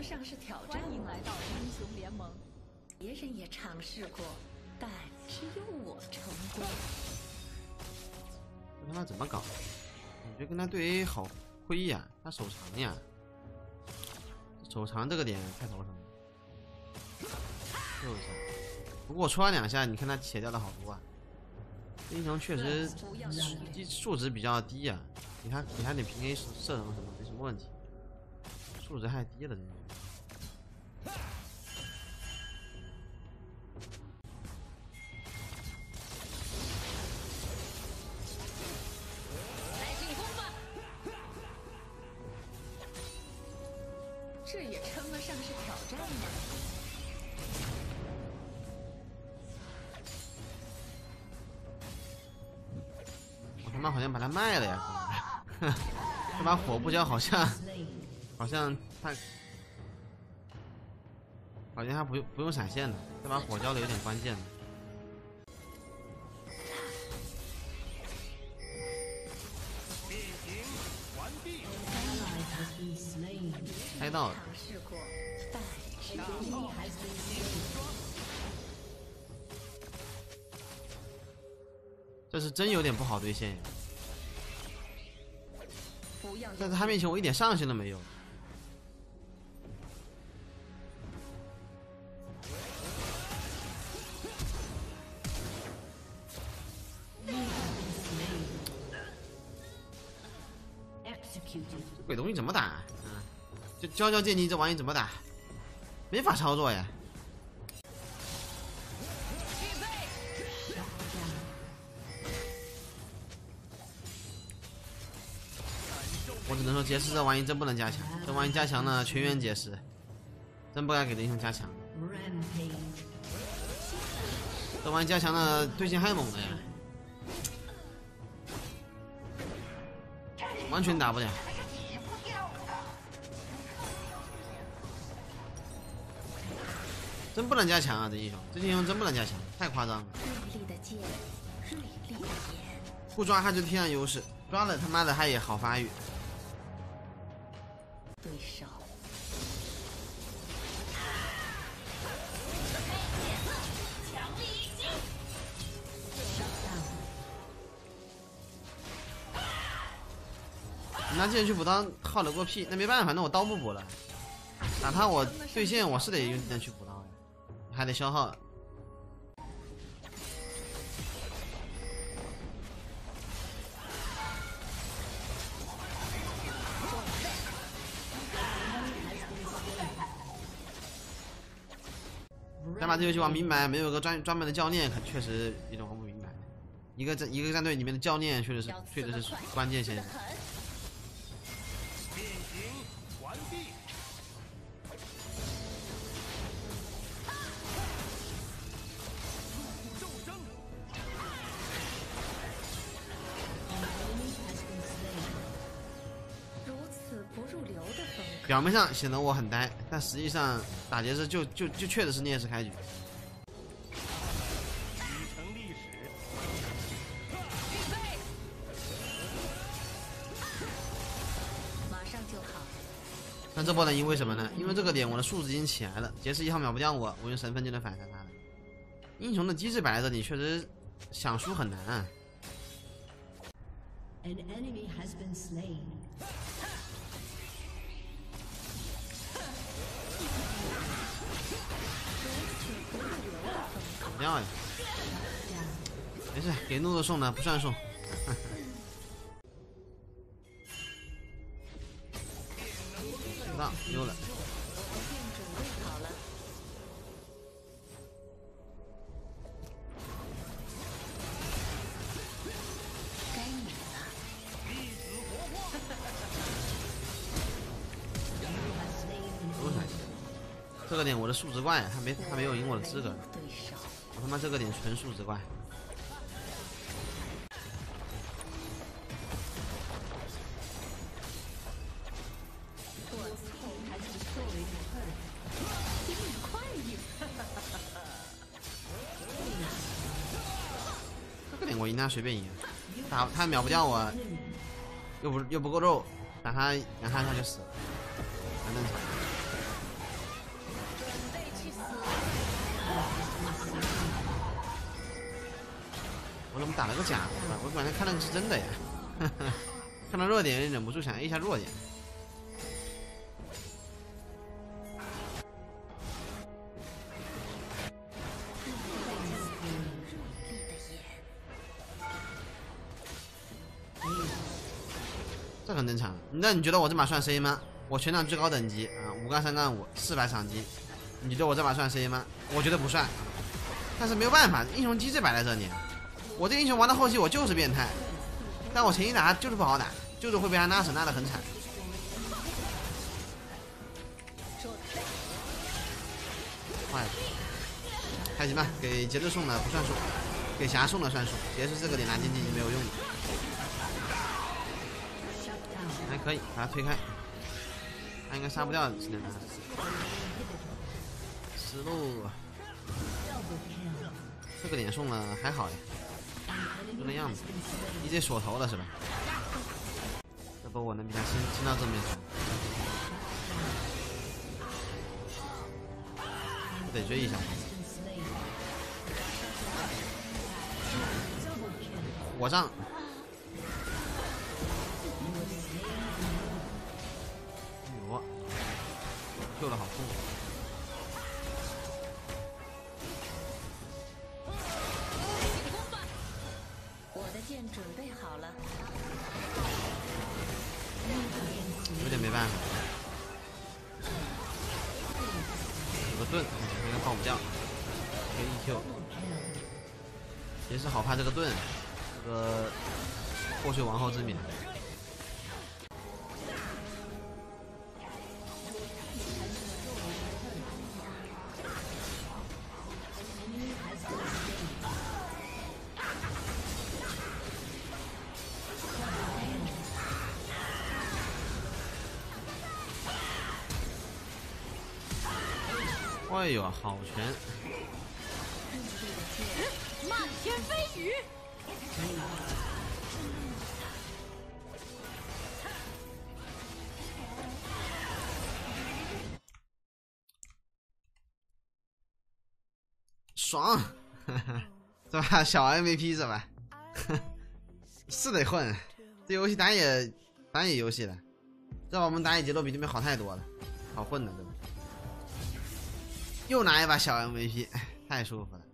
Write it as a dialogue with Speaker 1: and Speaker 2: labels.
Speaker 1: 上是挑战。
Speaker 2: 欢迎来到英雄联盟。
Speaker 1: 别人也尝试过，但只有我成功。
Speaker 3: 这他妈怎么搞？感觉跟他对 A 好亏呀，他手长呀，手长这个点太头疼了。救一下，不过我戳了2下，你看他血掉的好多啊。英雄确实数值比较低呀，你看你平 A 射程什么没什么问题，数值太低了，真的。
Speaker 1: 这也称得上是挑战吗？
Speaker 3: 我他妈好像把它卖了呀！这把火不交好像他不用闪现的，这把火交的有点关键的。猜到了。这是真有点不好对线，在他面前我一点上限都没有。这鬼东西怎么打？就教剑姬这玩意怎么打？没法操作呀。我只能说杰斯这玩意真不能加强，这玩意加强了全员杰斯，真不该给英雄加强。这玩意加强了对线太猛了呀，完全打不了。真不能加强啊！这英雄真不能加强，太夸张了。
Speaker 1: 锐利的剑，锐利的眼，
Speaker 3: 不抓他就天然优势，抓了他妈的他也好发育。
Speaker 1: 对手。
Speaker 3: 拿剑去补刀耗了个屁，那没办法，那我刀不补了。打他我对线我是得用剑去补刀呀，还得消耗。想把这游戏玩明白，没有个专门的教练，可确实有点玩不明白。一个战队里面的教练确实是关键现象。
Speaker 4: 变形完毕。入骨骤生。
Speaker 1: 如此不入流的风格。
Speaker 3: 表面上显得我很呆，但实际上打杰斯就确实是劣势开局。
Speaker 4: 已成历史。
Speaker 1: 马上就好。
Speaker 3: 但这波能赢为什么呢？因为这个点我的数值已经起来了，杰斯1号秒不掉我，我用神分就能反杀他了。英雄的机制摆在这里，确实想输很难啊。
Speaker 5: An enemy has been slain.
Speaker 3: 不掉呀，没事，给怒的送的不算送。知道溜了。
Speaker 1: 该你了。
Speaker 4: 粒子火花。
Speaker 3: 不用闪现，这个点我的数值怪，他没有赢我的资格。
Speaker 1: 对手。
Speaker 3: 我他妈这个点纯数值怪。这个点我赢他随便赢，打他秒不掉我，又不够肉，打他2下他就死了，很正常。 我怎么打了个假的？我本来看那个是真的呀。看到弱点忍不住想 A 一下弱点。这很正常。那你觉得我这把算 C 吗？我全场最高等级啊，5杠3杠5，400场级。你觉得我这把算 C 吗？我觉得不算。但是没有办法，英雄机制摆在这里。我这英雄玩到后期我就是变态，但我前期打他就是不好打，就是会被他拉手拉得很惨。坏了，开心吧，给节奏送的不算数，给霞送的算数。杰斯这个点拿经济已经没有用了，还可以把他推开，他应该杀不掉这两个。思路，这个点送了还好呀，就那样子。EJ 锁头了是吧？这波我能比他先到正面上，我得追一下。火杖，我救的好痛。
Speaker 1: 剑准备好了，
Speaker 3: 有点没办法。有个盾，应该放不掉。一个 EQ， 也是好怕这个盾，这个破碎王后之冕。哎呦，好拳！
Speaker 2: 漫天飞雨，
Speaker 3: 爽，是吧？小 MVP 是吧？是得混，这游戏打野游戏了，这把我们打野节奏比对面好太多了，好混的，对吧？又拿一把小 MVP，太舒服了。